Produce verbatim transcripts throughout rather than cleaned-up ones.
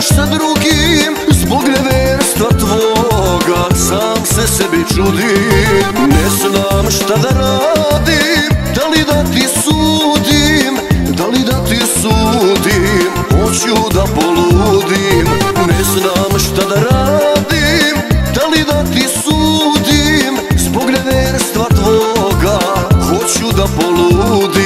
ideš sa drugim, zbog neverstva tvoga sam se sebi čudim. Ne znam šta da radim, da li da ti sudim, da li da ti sudim, hoću da poludim. Ne znam šta da radim, da li da ti sudim, zbog neverstva tvoga hoću da poludim.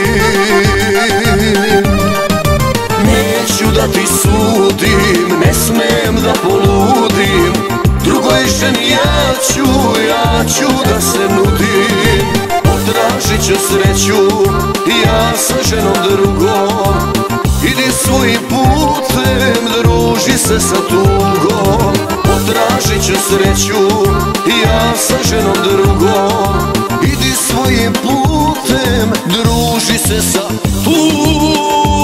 Neću da ti sudim, ne smem da poludim, drugoj ženi ja ću, ja ću da se nudim. Potražit ću sreću ja sa ženom drugom, idi svojim putem, druži se sa tugom. Potražit ću sreću ja sa ženom drugom, idi svojim putem, druži se sa tugom.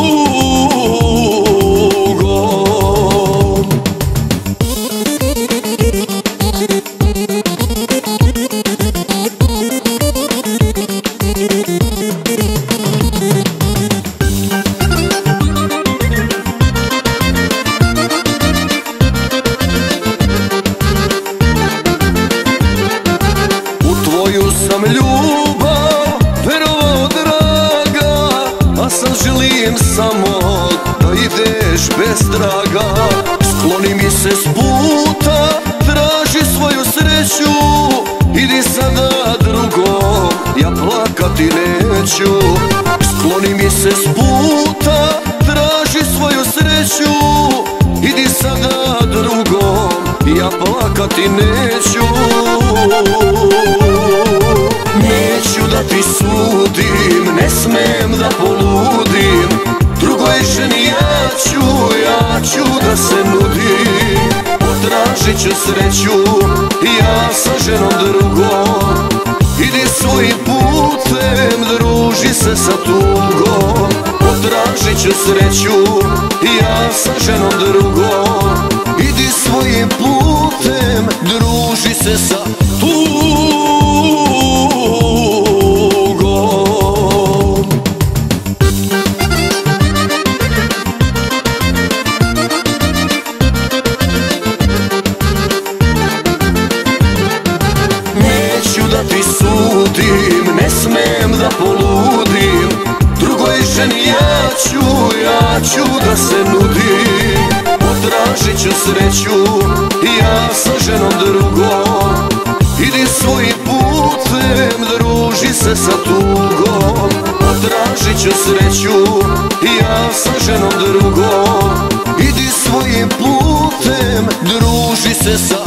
Sam ljubav verovao draga, a sad želim samo da ideš bez traga. Skloni mi se s puta, traži svoju sreću, idi sada drugom, ja plakati neću. Skloni mi se s puta, traži svoju sreću, idi sada drugom, ja plakati neću. Neću da ti sudim, ne smem da poludim, drugoj ženi ja ću, ja ću da se nudim. Potražit ću sreću ja sa ženom drugom, idi svojim putem, druži se sa tugom. Potražit ću sreću ja sa ženom drugom, idi svojim putem, druži se sa tugom. Neću da ti sudim, ne smem da poludim, drugoj ženi ja ću, ja ću da se nudim. Potražit ću sreću ja sa ženom drugom, idi svojim putem, druži se sa tugom. Potražit ću sreću ja sa ženom drugom, idi svojim putem, druži se sa